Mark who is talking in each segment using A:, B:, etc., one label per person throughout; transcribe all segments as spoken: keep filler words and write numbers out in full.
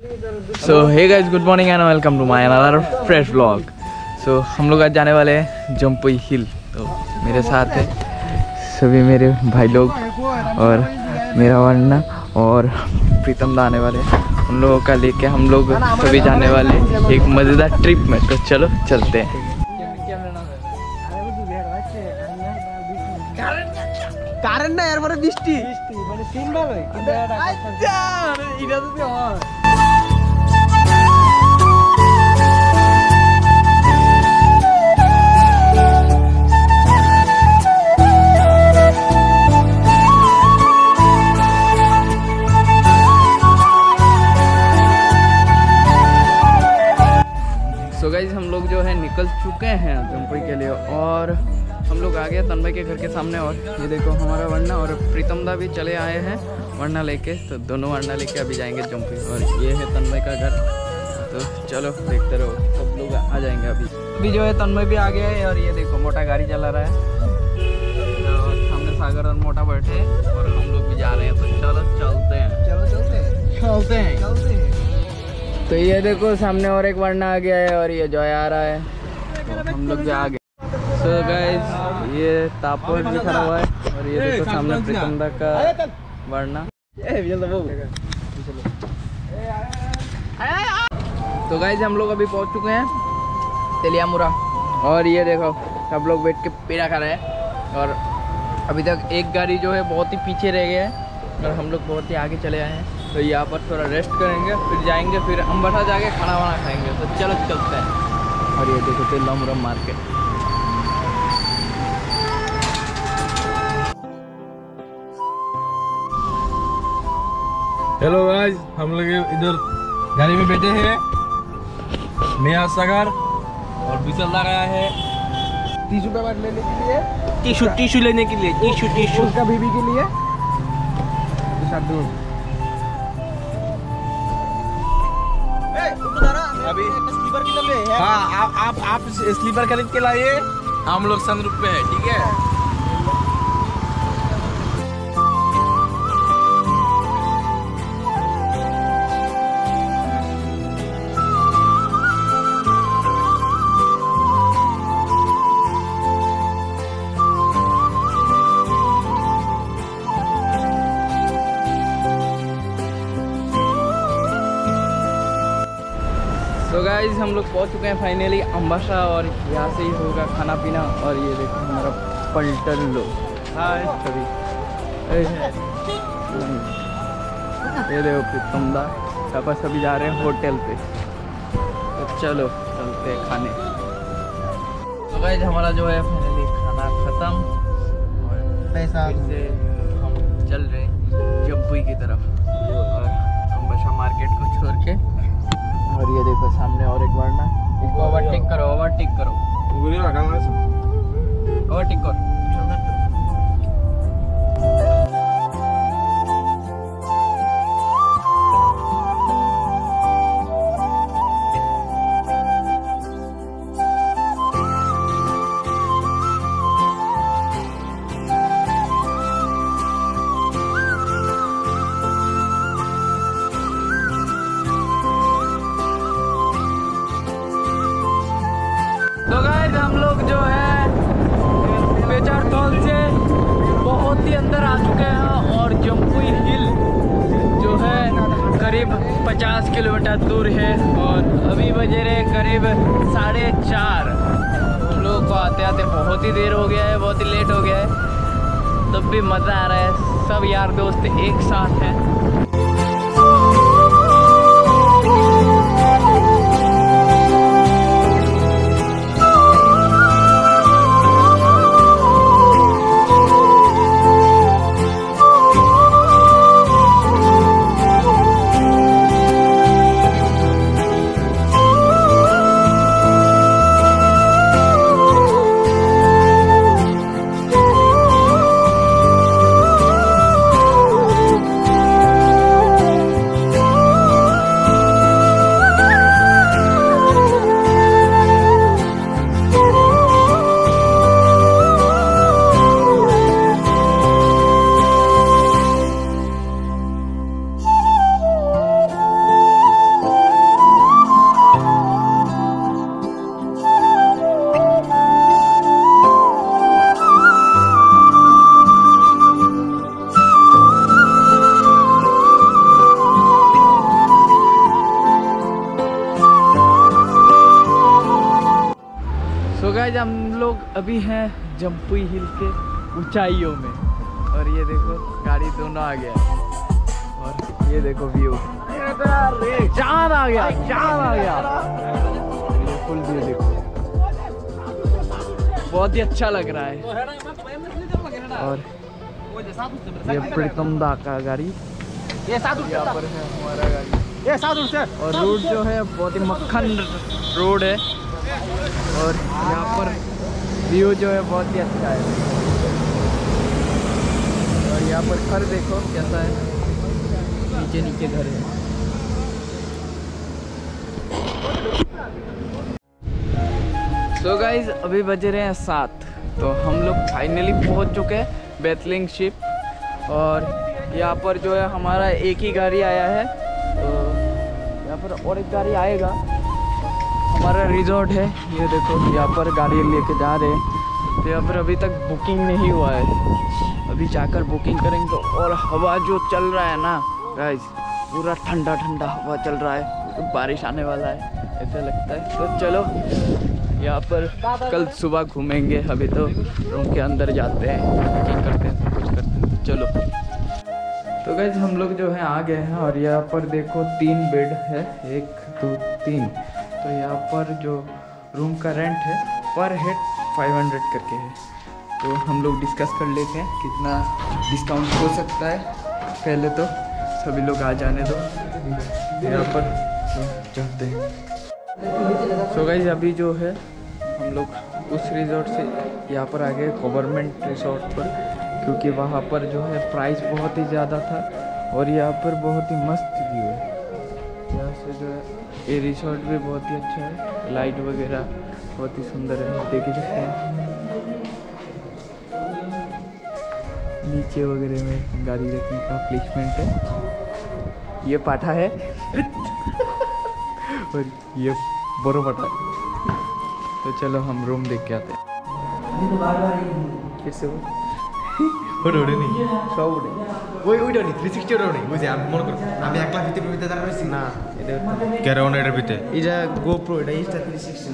A: So hey guys, good morning and welcome to my another fresh vlog. So हम लोग आज जाने वाले हैं जम्पुई हिल। तो मेरे साथ है सभी मेरे भाई लोग और मेरा वरना और प्रीतम दा आने वाले हैं। उन लोगों का लेके हम लोग सभी जाने वाले एक मज़ेदार ट्रिप में। तो चलो चलते हैं।
B: कारण ना यार बड़ा बिस्टी बिस्टी মানে তিনবার হয় কিন্তু আচ্ছা এটা তো হয়।
A: सो गाइस, हम लोग जो है निकल चुके हैं जम्पुई के लिए और हम लोग आ गए तन्मय के घर के सामने। और ये देखो हमारा वरना और प्रीतम दा भी चले आए हैं वरना लेके। तो दोनों वरना लेके अभी जाएंगे जम्पुई। और ये है तन्मय का घर। तो चलो देखते रहो, सब लोग आ जाएंगे अभी। अभी जो है तन्मय भी आ गया है और ये देखो मोटा गाड़ी चला रहा है। तो सामने सागर और मोटा बैठे हैं और हम लोग भी जा रहे हैं। तो चलो चलते हैं
B: चलो चलते हैं
A: चलते हैं
B: चलते हैं।
A: तो ये देखो सामने और एक वरना आ गया है और ये जॉय आ रहा है। तो हम लोग भी आ गए। सो गाइस, ये तापोर भी खड़ा हुआ है और ये देखो सामने प्रीतम दा का वरना। तो गाइस, हम लोग अभी पहुंच चुके हैं तेलियामुरा और ये देखो सब लोग बैठ के पेड़ा खा रहे हैं। और अभी तक एक गाड़ी जो है बहुत ही पीछे रह गया है और हम लोग बहुत ही आगे चले आए हैं। तो यहाँ पर थोड़ा रेस्ट करेंगे, फिर जाएंगे, फिर अम्बासा जाके खाना वाना खाएंगे। तो चलो चलते हैं। और ये देखो तेलियामुरा मार्केट।
C: हेलो गाइस, हम लोग इधर गाड़ी में बैठे हैं। नया सागर और विशाल लगा है
B: टिश्यू पेपर लेने के लिए,
C: टिश्यू टिश्यू लेने के लिए टिश्यू टिश्यू
B: उसका बीबी के लिए
C: अभी स्लीपर किधर ले? हाँ, आप आप आप स्लीपर खरीद के लाइए। हम लोग सनरूफ पे है, ठीक है।
A: तो गाइस, हम लोग पहुंच चुके हैं फाइनली अम्बासा और यहाँ से ही होगा खाना पीना। और ये देखो हमारा पलटन लो। हाय सभी। ये देखो प्रीतम दा यहाँ पर सभी जा रहे हैं होटल पे। तो चलो चलते हैं खाने। तो गाइस, हमारा जो है फाइनली खाना ख़त्म और
B: पैसा
A: से हम चल रहे हैं जम्पुई की तरफ और अम्बासा मार्केट को छोड़ के। और ये देखो सामने और एक वरना। इसको ओवरटेक करो ओवरटेक करो ओवरटेक करो। तो गाइस, हम लोग जो है पेचार टॉल से बहुत ही अंदर आ चुके हैं और जम्पुई हिल जो है करीब पचास किलोमीटर दूर है। और अभी बजे रहे करीब साढ़े चार। हम लोगों को आते आते बहुत ही देर हो गया है, बहुत ही लेट हो गया है। तब भी मज़ा आ रहा है, सब यार दोस्त एक साथ हैं। गाइस हम लोग अभी हैं जम्पुई हिल के ऊंचाइयों में और ये देखो गाड़ी दोनों आ गया और ये देखो व्यू चांद आ गया चांद आ गया ये फुल व्यू देखो बहुत ही अच्छा लग रहा है। और ये प्रीतम दा का गाड़ी
B: ये साधु
A: यहाँ पर है हमारा गाड़ी
B: ये साधु से
A: और रोड जो है बहुत ही मक्खन रोड है और यहाँ पर व्यू जो है बहुत ही अच्छा है। और यहाँ पर घर देखो कैसा है, नीचे नीचे घर है। सो so गाइज अभी बजे रहे हैं सात, तो हम लोग फाइनली पहुँच चुके हैं बेथलिंग शिप। और यहाँ पर जो है हमारा एक ही गाड़ी आया है, तो यहाँ पर और एक गाड़ी आएगा। हमारा रिजॉर्ट है, ये देखो यहाँ पर गाड़ी लेके जा रहे हैं। तो यहाँ पर अभी तक बुकिंग नहीं हुआ है, अभी जाकर बुकिंग करेंगे। और हवा जो चल रहा है ना गाइस, पूरा ठंडा ठंडा हवा चल रहा है, तो बारिश आने वाला है ऐसा लगता है। तो चलो यहाँ पर कल सुबह घूमेंगे, अभी तो रूम के अंदर जाते हैं, बुकिंग करते हैं, सब कुछ करते हैं। चलो तो गाइस हम लोग जो है आ गए हैं और यहाँ पर देखो तीन बेड है, एक दो तीन। तो यहाँ पर जो रूम का रेंट है पर हेड फाइव हंड्रेड करके है। तो हम लोग डिस्कस कर लेते हैं कितना डिस्काउंट हो सकता है। पहले तो सभी लोग आ जाने दो यहाँ पर, तो चलते हैं। सो गाइस अभी जो है हम लोग उस रिजॉर्ट से यहाँ पर आ गए गवर्नमेंट रिजॉर्ट पर, क्योंकि वहाँ पर जो है प्राइस बहुत ही ज़्यादा था और यहाँ पर बहुत ही मस्त व्यू है। यहाँ से जो है ये रिसोर्ट भी बहुत ही अच्छा है, लाइट वगैरह बहुत ही सुंदर है, देख ही सकते हैं। नीचे वगैरह में गाड़ी रखने का प्लेसमेंट है, ये पाठा है और ये बोरो पाठा है। तो चलो हम रूम देख के आते हैं। फिर से वो
D: ওটা ওটা নেই
A: সব উঠে
D: ওই ওইটা নেই থ্রি সিক্সটি ওটাও নেই বুঝছি আমি মনে করি আমি এক লাখ ভিতরে ভিতরে দাঁড়া রয়েছি না
B: এটা
D: ক্যারাওয়ান এটার ভিতরে
B: এটা গোপ্রো, এটা ইনস্টা থ্রি সিক্সটি।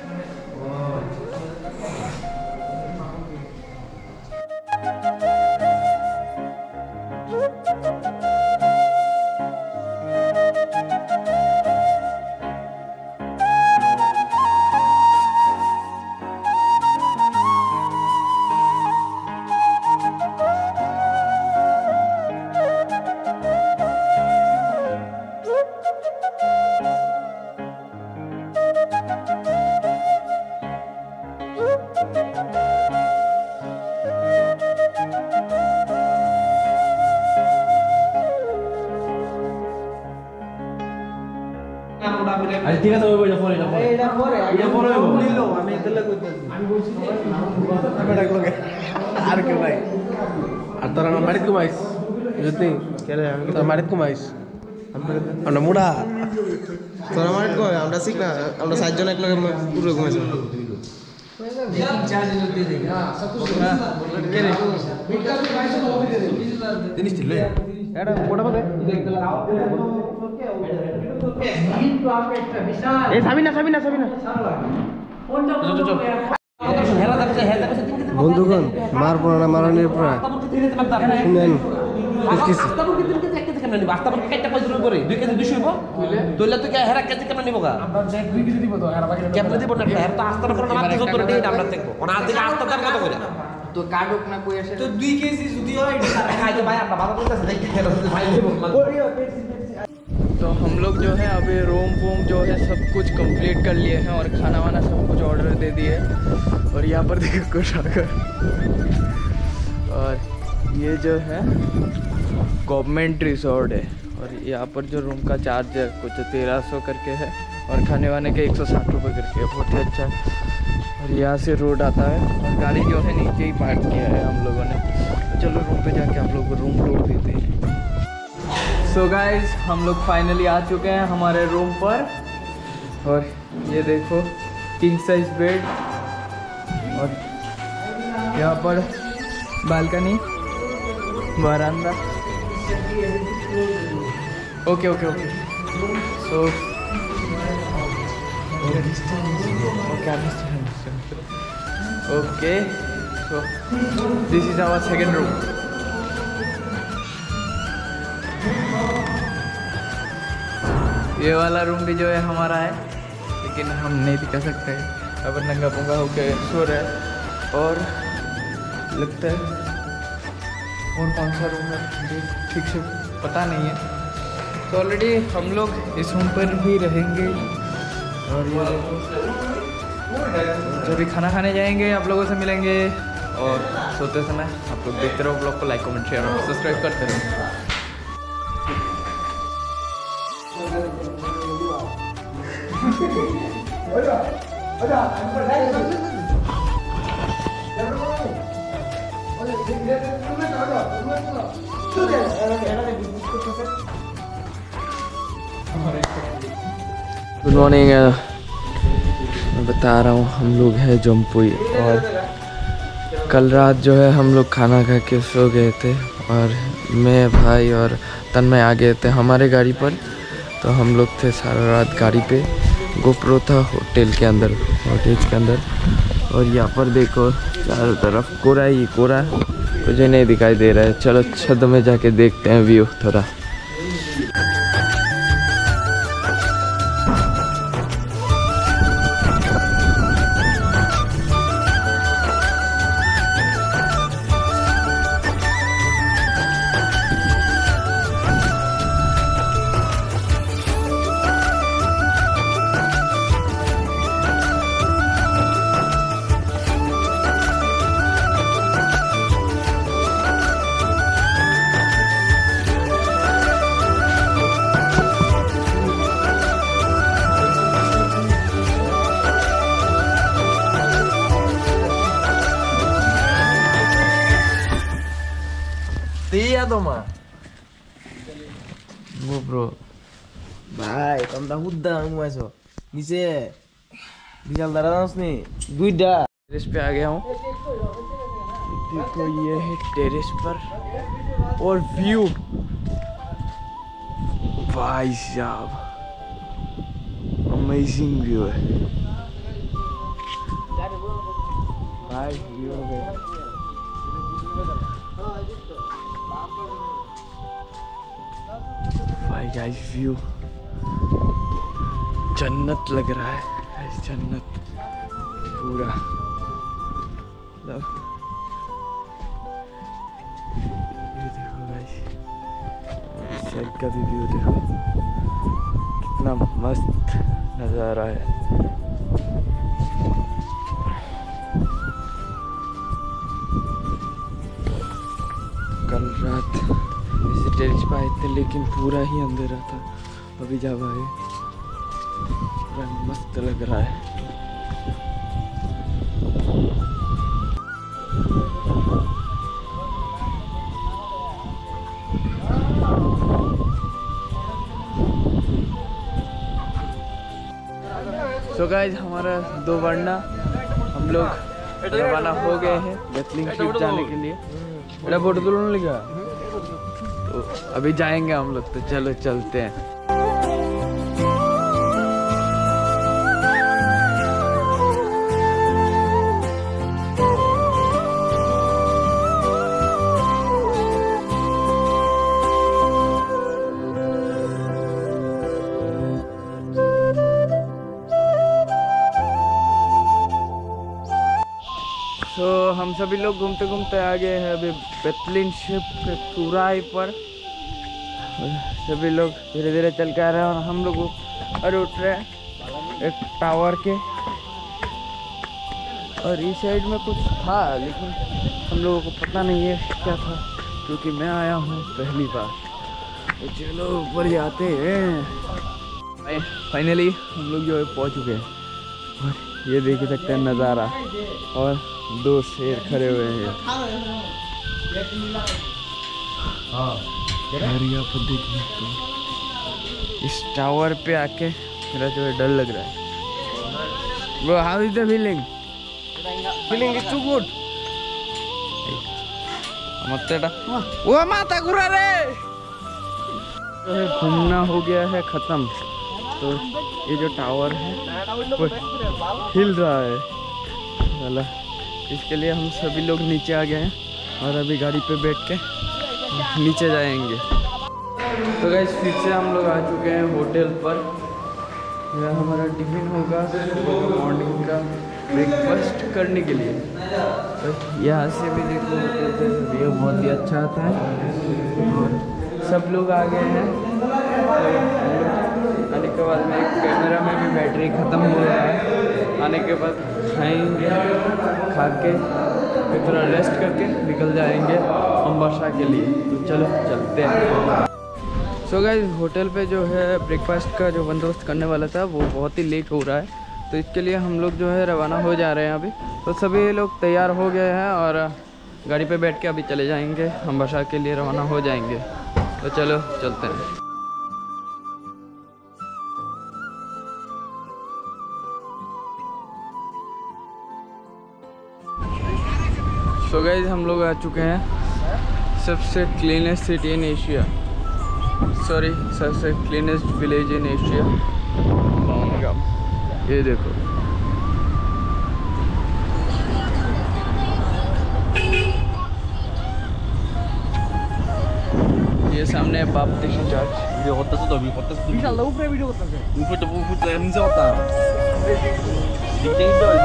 C: আরে ঠিক আছে, ওই ওইটা পরে এটা পরে
B: এটা পরে
C: এটা পরে হইবো।
B: নিলো আমি এতলা কইতাছি আমি বলছি আমি ডাকলো আর কেউ নাই।
C: আর তোর আমার বাড়িতে ঘুমাইস যদি
B: কেন আমি
C: তোর বাড়িতে ঘুমাইস
B: আমরা মুড়া তোরা মার কই আমরা শিখ না, আমরা সাতজন এক লগে পুরো ঘুমাইছি।
D: জিনিস ছিল
B: এটা কোটা বলে এই সাবিনা সাবিনা সাবিনা বন্ধুগণ, মার পড়া মারানির পড়া শুনেন
A: তো কাটুক না কই আসে
B: তো দুই কেজি যদি হয় খাইতে ভাই আমরা বাবা বলতেছে দেখতে ভাই
A: तो हम लोग जो है अभी रूम वूम जो है सब कुछ कंप्लीट कर लिए हैं और खाना वाना सब कुछ ऑर्डर दे दिए। और यहाँ पर देखो कुछ आकर, और ये जो है गवर्नमेंट रिसोर्ट है और यहाँ पर जो रूम का चार्ज है कुछ तेरह सौ करके है और खाने वाने के एक सौ साठ रुपये करके है, बहुत ही अच्छा। और यहाँ से रोड आता है और गाड़ी जो है नीचे ही पार्क किया है हम लोगों ने। तो चलो रूम पे जाके आप लोग को रूम टूर देते हैं। सो so गाइज हम लोग फाइनली आ चुके हैं हमारे रूम पर और ये देखो किंग साइज बेड और यहाँ पर balcony, veranda. Okay okay okay so okay okay, so this is our second room. ये वाला रूम भी जो है हमारा है, लेकिन हम नहीं दिखा सकते हैं, अब नंगा पुंगा होके सो रहे हैं। और लगता है और कौन सा रूम है मुझे ठीक से पता नहीं है। तो ऑलरेडी हम लोग इस रूम पर भी रहेंगे। और ये देखो, जब भी खाना खाने जाएंगे आप लोगों से मिलेंगे, और सोते समय आप लोग देखते रहो ब्लॉग को, लाइक कमेंट शेयर और सब्सक्राइब करते रहो। Good morning. मैं बता रहा हूँ, हम लोग हैं जम्पुई, और कल रात जो है हम लोग खाना खा के सो गए थे, और मैं भाई और तन्मय आ गए थे हमारे गाड़ी पर। तो हम लोग थे सारा रात गाड़ी पे। गोप्रो था होटल के अंदर, होटल के अंदर। और यहाँ पर देखो चारों तरफ कोरा ही कोरा, मुझे नहीं दिखाई दे रहा है। चलो छत में जाके देखते हैं व्यू थोड़ा।
B: Iya tuh mah.
A: GoPro
B: Bye, kamu dah hudang masuk. Nise, bisa darah nih. Duida.
A: Terrace पे आ गया हूँ। देखो ये है टेरेस पर, और व्यू भाई साहब अमेजिंग व्यू है भाई। व्यू भाई गाइस, व्यू जन्नत लग रहा है गाइस, जन्नत पूरा। ये देखो गाइस, इस साइड का भी व्यू देखो, कितना मस्त नज़ारा है। कल रात इसे टेरेस पे आए थे, लेकिन पूरा ही अंधेरा था। अभी जब आए पूरा मस्त लग रहा है। सो गाइस, हमारा दो वरना हम लोग रवाना हो गए हैं बेथलिंग शिप जाने के लिए। मेरा फोटो तुलने लगा, तो अभी जाएंगे हम लोग, तो चलो चलते हैं। तो हम सभी लोग घूमते घूमते आ गए हैं अभी बेथलिंग शिप के चौराहे पर। सभी लोग धीरे धीरे चल के आ रहे हैं, और हम लोग ऊपर उठ रहे हैं एक टावर के। और इस साइड में कुछ था, लेकिन हम लोगों को पता नहीं है क्या था, क्योंकि मैं आया हूँ पहली बार। तो चलो ऊपर जाते हैं। फाइनली हम लोग जो है पहुँच चुके हैं, और ये देख सकते हैं नज़ारा, और दो शेर खड़े हुए हैं। और यहाँ पर देखिए, तो इस टावर पे आके मेरा जो है डर लग रहा है। Bro, how is the feeling?
B: Feeling is too good.
A: मत्तेटा वो माता गुरा रे। तो है घूमना हो गया है खत्म। तो ये जो टावर है वो हिल रहा है, वाला इसके लिए हम सभी लोग नीचे आ गए हैं और अभी गाड़ी पे बैठ के नीचे जाएंगे। तो गाइस फिर से हम लोग आ चुके हैं होटल पर। यह हमारा टिफिन होगा मॉर्निंग का ब्रेकफास्ट करने के लिए। तो यहाँ से भी देखो होटल से व्यू बहुत ही अच्छा आता है और सब लोग आ गए हैं। तो आने के बाद में कैमरा में भी बैटरी ख़त्म हो रहा है। आने के बाद खाएंगे, खा के फिर थोड़ा रेस्ट करके निकल जाएंगे अम्बासा के लिए। तो चलो चलते हैं। सो गाइस होटल पे जो है ब्रेकफास्ट का जो बंदोबस्त करने वाला था वो बहुत ही लेट हो रहा है, तो इसके लिए हम लोग जो है रवाना हो जा रहे हैं अभी। तो सभी लोग तैयार हो गए हैं और गाड़ी पे बैठ के अभी चले जाएंगे अम्बासा के लिए रवाना हो जाएंगे। तो चलो चलते हैं। सो गाइस हम लोग आ चुके हैं सबसे cleanest city in Asia, sorry सबसे क्लीनेस्ट विलेज इन एशिया, बाउनगाम। ये देखो ये सामने बाप्टिस्ट चर्च।
C: वीडियो करते तो अभी करते तो इंशाल्लाह ऊपर वीडियो करते हैं ऊपर तो ऊपर तो नीचे होता है दिखते ही तो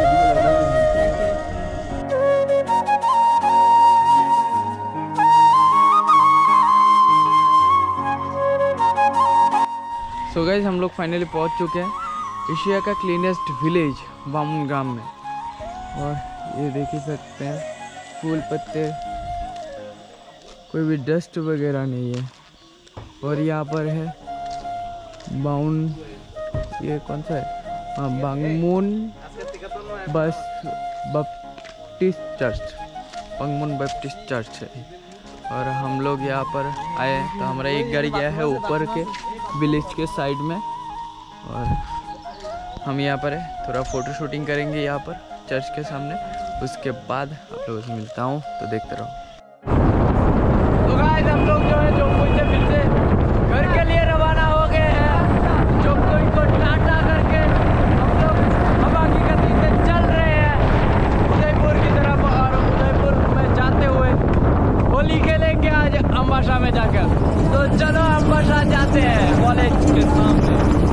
A: सो गाइस हम लोग फाइनली पहुंच चुके हैं एशिया का क्लीनेस्ट विलेज बाउनगाम में। और ये देख ही सकते हैं फूल पत्ते, कोई भी डस्ट वगैरह नहीं है। और यहाँ पर है बाउन, ये कौन सा है, हाँ बांगमुन बस बप्टिस्ट चर्च, बांगमुन बप्टिस्ट चर्च है। और हम लोग यहाँ पर आए तो हमारा एक गाड़ी गया है ऊपर के विलेज के साइड में और हम यहाँ पर है थोड़ा फ़ोटो शूटिंग करेंगे यहाँ पर चर्च के सामने। उसके बाद आप लोगों से मिलता हूँ, तो देखते रहो। तो गाइस हम लोग जो है जोमपुई से फिर से घर के लिए रवाना हो गए हैं। जोमपुई को टाटा करके हम लोग हवा की गति से चल रहे हैं उदयपुर की तरफ। और उदयपुर में जाते हुए होली खेलेंगे आज अम्बासा में जाकर। तो चलो अम्बासा जाते हैं कॉलेज के सामने।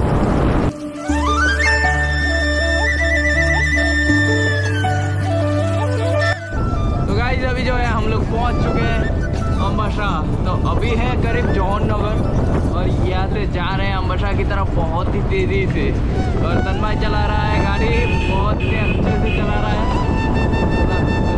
A: तो गाइस अभी जो है हम लोग पहुंच चुके हैं अम्बासा। तो अभी है करीब जौहरनगर और यहाँ से जा रहे हैं अम्बासा की तरफ बहुत ही तेजी से। और तन्मय चला रहा है गाड़ी, बहुत ही अच्छे से चला रहा है।